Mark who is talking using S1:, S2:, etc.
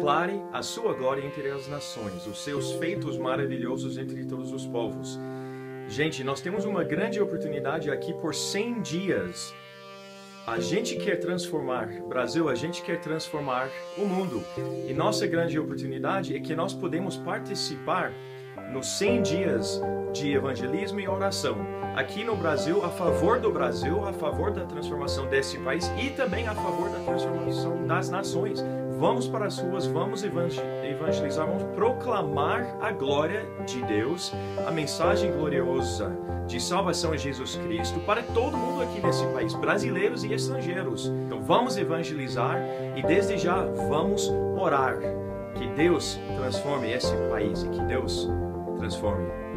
S1: declare a sua glória entre as nações, os seus feitos maravilhosos entre todos os povos. Gente, nós temos uma grande oportunidade aqui por 100 dias. A gente quer transformar o Brasil, a gente quer transformar o mundo. E nossa grande oportunidade é que nós podemos participar nos 100 dias de evangelismo e oração. Aqui no Brasil, a favor do Brasil, a favor da transformação desse país e também a favor da transformação das nações. Vamos para as ruas, vamos evangelizar, vamos proclamar a glória de Deus, a mensagem gloriosa de salvação em Jesus Cristo para todo mundo aqui nesse país, brasileiros e estrangeiros. Então vamos evangelizar e desde já vamos orar que Deus transforme esse país e que Deus transforme